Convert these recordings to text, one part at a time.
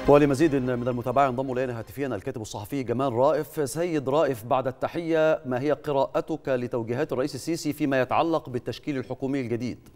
ولمزيد من المتابعة ينضم إلينا هاتفيا الكاتب الصحفي جمال رائف. سيد رائف، بعد التحية، ما هي قراءتك لتوجيهات الرئيس السيسي فيما يتعلق بالتشكيل الحكومي الجديد؟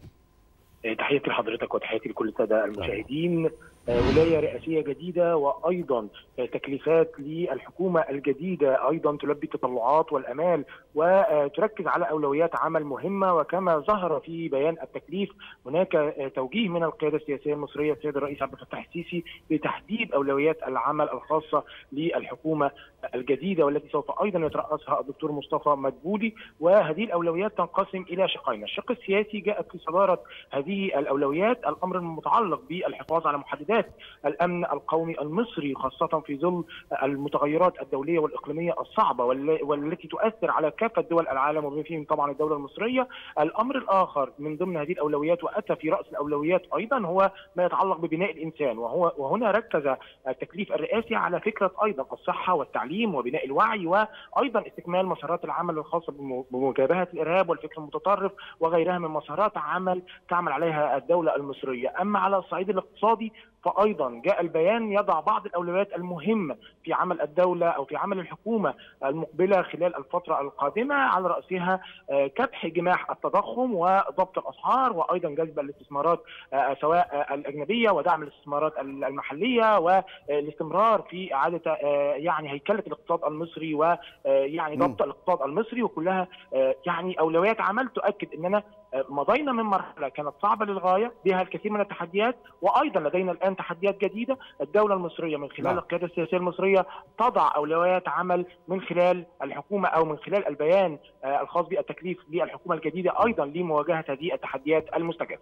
تحياتي لحضرتك وتحياتي لكل الساده المشاهدين. ولايه رئاسيه جديده وايضا تكليفات للحكومه الجديده ايضا تلبي التطلعات والامال وتركز على اولويات عمل مهمه. وكما ظهر في بيان التكليف هناك توجيه من القياده السياسيه المصريه السيد الرئيس عبد الفتاح السيسي لتحديد اولويات العمل الخاصه للحكومه الجديده والتي سوف ايضا يترأسها الدكتور مصطفى مدبولي. وهذه الاولويات تنقسم الى شقين، الشق السياسي جاءت في صداره هذه الاولويات الامر المتعلق بالحفاظ على محددات الامن القومي المصري خاصه في ظل المتغيرات الدوليه والاقليميه الصعبه والتي تؤثر على كافه دول العالم وبما فيهم طبعا الدوله المصريه. الامر الاخر من ضمن هذه الاولويات واتى في راس الاولويات ايضا هو ما يتعلق ببناء الانسان، وهنا ركز التكليف الرئاسي على فكره ايضا الصحه والتعليم وبناء الوعي وايضا استكمال مسارات العمل الخاصه بمجابهه الارهاب والفكر المتطرف وغيرها من مسارات عمل تعمل عليها الدوله المصريه. اما على الصعيد الاقتصادي فايضا جاء البيان يضع بعض الاولويات المهمه في عمل الدوله او في عمل الحكومه المقبله خلال الفتره القادمه، على راسها كبح جماح التضخم وضبط الاسعار وايضا جذب الاستثمارات سواء الاجنبيه ودعم الاستثمارات المحليه والاستمرار في اعاده يعني هيكله الاقتصاد المصري ويعني ضبط الاقتصاد المصري، وكلها يعني اولويات عمل تؤكد اننا مضينا من مرحله كانت صعبه للغايه بها الكثير من التحديات، وايضا لدينا الان تحديات جديده. الدوله المصريه من خلال القياده السياسيه المصريه تضع اولويات عمل من خلال الحكومه او من خلال البيان الخاص بالتكليف للحكومه الجديده ايضا لمواجهه هذه التحديات المستجده.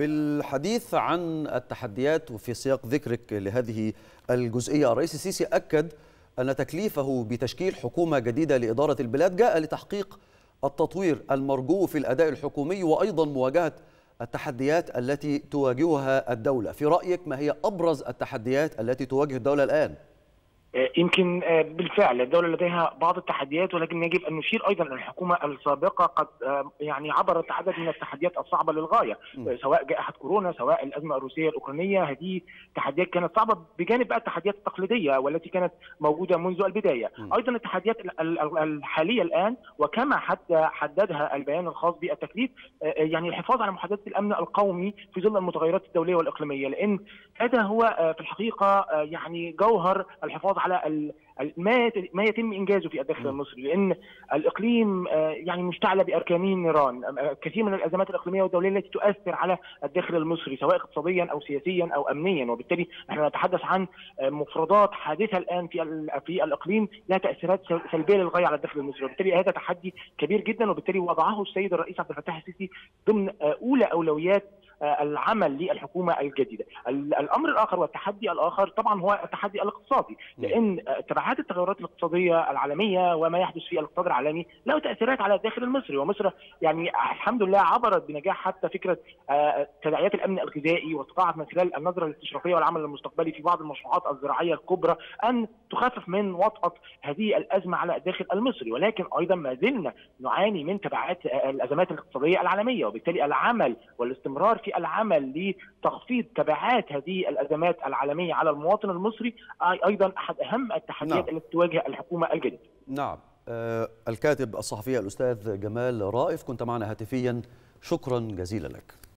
بالحديث عن التحديات وفي سياق ذكرك لهذه الجزئيه، الرئيس السيسي اكد ان تكليفه بتشكيل حكومه جديده لاداره البلاد جاء لتحقيق التطوير المرجو في الأداء الحكومي وأيضا مواجهة التحديات التي تواجهها الدولة. في رأيك ما هي أبرز التحديات التي تواجه الدولة الآن؟ يمكن بالفعل الدولة لديها بعض التحديات، ولكن يجب أن نشير أيضا أن الحكومة السابقة قد يعني عبرت عدد من التحديات الصعبة للغاية، سواء جائحة كورونا سواء الأزمة الروسية الأوكرانية. هذه تحديات كانت صعبة بجانب بقى التحديات التقليدية والتي كانت موجودة منذ البداية. أيضا التحديات الحالية الآن وكما حددها البيان الخاص بالتكليف يعني الحفاظ على محددات الأمن القومي في ظل المتغيرات الدولية والإقليمية، لأن هذا هو في الحقيقة يعني جوهر الحفاظ على ما يتم انجازه في الداخل المصري، لان الاقليم يعني مشتعل باركانه النيران، كثير من الازمات الاقليميه والدوليه التي تؤثر على الداخل المصري سواء اقتصاديا او سياسيا او امنيا، وبالتالي نحن نتحدث عن مفردات حادثه الان في الاقليم لها تاثيرات سلبيه للغايه على الداخل المصري، وبالتالي هذا تحدي كبير جدا، وبالتالي وضعه السيد الرئيس عبد الفتاح السيسي ضمن اولى اولويات العمل للحكومه الجديده. الامر الاخر والتحدي الاخر طبعا هو التحدي الاقتصادي، لان تبعات التغيرات الاقتصاديه العالميه وما يحدث في الاقتصاد العالمي له تاثيرات على الداخل المصري، ومصر يعني الحمد لله عبرت بنجاح حتى فكره تداعيات الامن الغذائي، واستطاعت من خلال النظره الاستشرافيه والعمل المستقبلي في بعض المشروعات الزراعيه الكبرى ان تخفف من وطأة هذه الازمه على الداخل المصري، ولكن ايضا ما زلنا نعاني من تبعات الازمات الاقتصاديه العالميه، وبالتالي العمل والاستمرار في العمل لتخفيض تبعات هذه الازمات العالميه على المواطن المصري ايضا احد اهم التحديات التي تواجه الحكومه الجديده. نعم. الكاتب الصحفي الاستاذ جمال رائف كنت معنا هاتفيا، شكرا جزيلا لك.